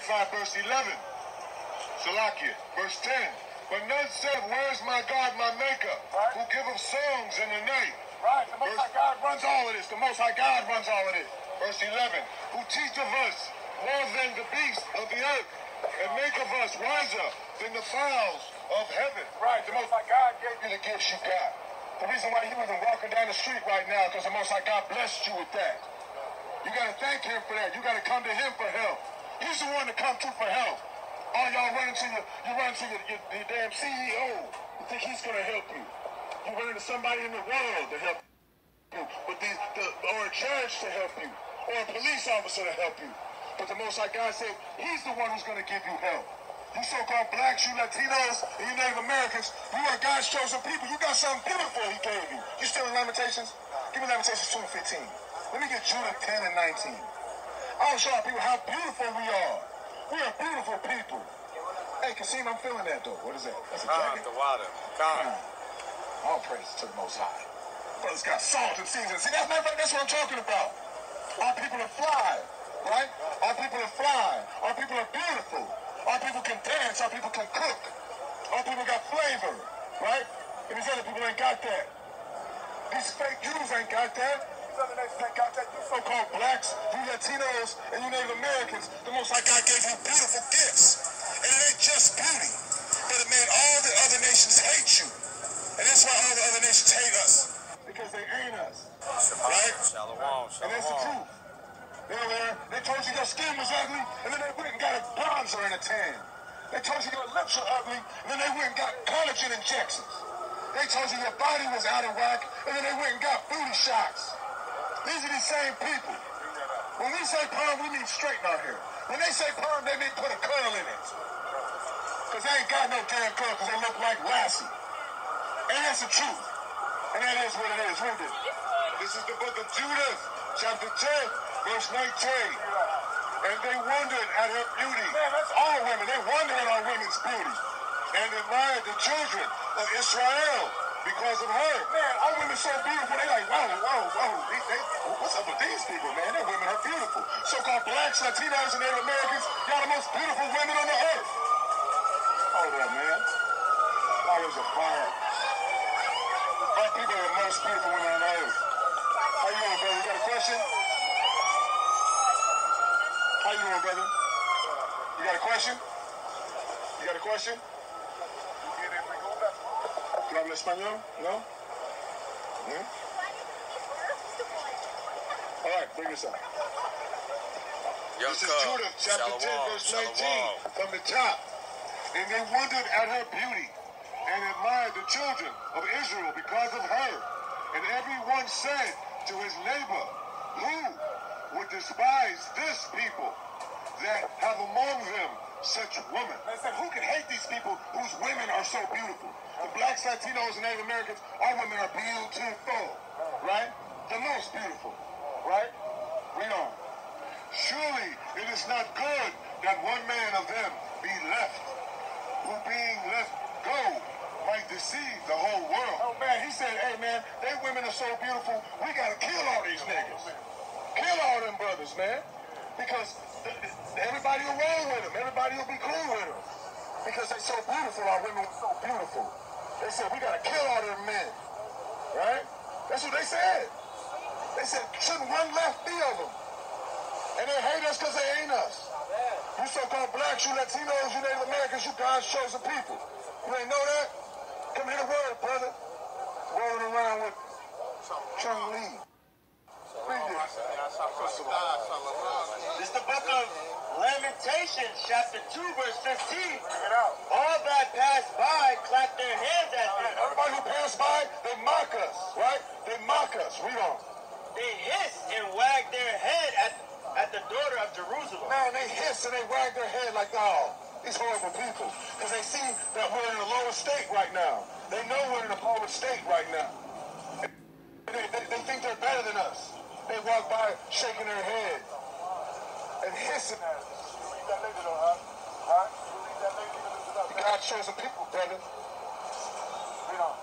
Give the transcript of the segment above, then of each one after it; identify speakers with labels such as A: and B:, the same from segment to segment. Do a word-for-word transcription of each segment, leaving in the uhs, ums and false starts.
A: thirty-five, verse eleven. Salakia, verse ten. But none said, where's my God, my maker, right, who giveth songs in the night? Right, the Most High God runs all of this. The Most High God runs all of this. Verse eleven. Who teacheth us more than the beasts of the earth, and maketh us wiser than the fowls of heaven. Right, the Most High God gave you the gifts you got. The reason why you even walking down the street right now, because the Most High God blessed you with that. You got to thank him for that. You got to come to him for help. He's the one to come to for help. All y'all run to your, you run to your, your, your damn C E O. You think he's going to help you. You run into somebody in the world to help you. But the, the, or a judge to help you. Or a police officer to help you. But the Most High God said, he's the one who's going to give you help. You so-called blacks, you Latinos, and you Native Americans, you are God's chosen people. You got something beautiful he gave you. You still in Lamentations? Give me Lamentations two and fifteen. Let me get Judah ten and nineteen. I want to show people how beautiful we are. We are beautiful people. Hey, Kasim, I'm feeling that though. What is that? That's a jacket?
B: the water. Come.
A: All praise to the Most High. Brothers got salt and seasoning. See, that's, that's what I'm talking about. Our people are fly, right? Our people are fly. Our people are beautiful. Our people can dance. Our people can cook. Our people got flavor, right? And these other people ain't got that. These fake Jews ain't got that. These other nations ain't got that. You so-called blacks, you Latinos, and you Native Americans, the Most High God gave you beautiful gifts. And it ain't just beauty, but it made all the other nations hate you. And that's why all the other nations hate us. Because they ain't us. Right?
B: Shalom, shalom.
A: And that's the truth. They were there, they told you your skin was ugly, and then they went and got a bronzer and a tan. They told you your lips were ugly, and then they went and got collagen injections. They told you your body was out of whack, and then they went and got booty shots. These are the same people. When we say perm, we mean straighten out here. When they say perm, they mean put a curl in it. Because they ain't got no damn curl, because they look like Lassie. And that's the truth. And that is what it is. Read it. This is the book of Judah, chapter ten, verse nineteen. And they wondered at her beauty. Man, that's all women. They wondered at our women's beauty. And admired the children of Israel because of her. Man, our women so beautiful. They like, whoa, whoa, whoa. They, they, what's up with these people, man? Their women are beautiful. So-called blacks, Latinos, and Native Americans, y'all the most beautiful women on the earth. Hold up, man. Fires of fire. Our people are the most beautiful women on the earth. How you doing, brother? You got a question? How you doing, brother? You got a question? You got a question? ¿Tú hablas español? No? No? All right, bring this up. This is Judah, chapter ten, verse nineteen, from the top. And they wondered at her beauty and admired the children of Israel because of her. And everyone said to his neighbor, who would despise this people that have among them such women? They said, who can hate these people whose women are so beautiful? The blacks, Latinos, and Native Americans, our women are beautiful, right? The most beautiful, right? Read on. Surely it is not good that one man of them be left, who being left go might deceive the whole world. Oh man, he said, hey man, they women are so beautiful, we gotta kill all these niggas. Kill all them brothers, man. Because everybody will roll with them. Everybody will be cool with them. Because they're so beautiful, our women are so beautiful. They said, we gotta kill all them men. Right? That's what they said. They said, shouldn't one left be of them? And they hate us because they ain't us. You so-called blacks, you Latinos, you Native Americans, you God's chosen people. You ain't know that? Come hear the word, brother. Rolling around with Chung Lee. Read this.
C: This is the book of Lamentations, chapter two, verse fifteen. All that pass by clap their hands at them.
A: Everybody who pass by, they mock us, right? They mock us. Read on.
C: They hiss and wag their head at, at the daughter of Jerusalem.
A: Man, they hiss and they wag their head like, oh, these horrible people. Because they see that we're in a lower state right now. They know we're in a lower state right now. They, they, they think they're better than us. They walk by shaking their head and hissing at us. You read that later though, huh? Huh? You read that later? God shows the people, brother. Read on.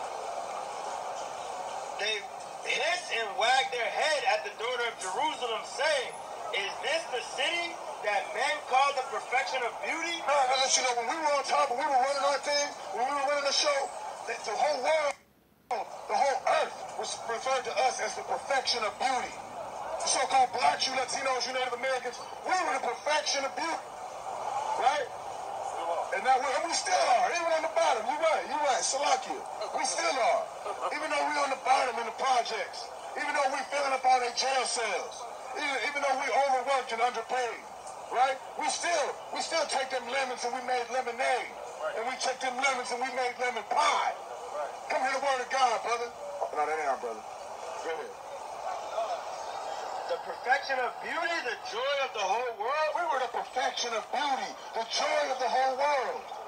C: They hiss and wag their head at the daughter of Jerusalem, saying, is this the city that men called the perfection of beauty?
A: No, I let you know, when we were on top and we were running our thing, when we were running the show, the, the whole world, the whole earth was referred to us as the perfection of beauty. The so-called blacks, you Latinos, you Native Americans, we were the perfection of beauty, right? And now we, and we still are, even on the bottom. You're right, you're right, Salakia. We still are. Even though we're on the bottom in the projects, even though we're filling up all their jail cells, even, even though we overworked and underpaid, right? We still, we still take them lemons and we made lemonade. And we take them lemons and we made lemon pie. Come hear the word of God, brother. No, that ain't our brother. Go ahead.
C: The perfection of beauty, the joy of the whole world?
A: We were the perfection of beauty, the joy of the whole world.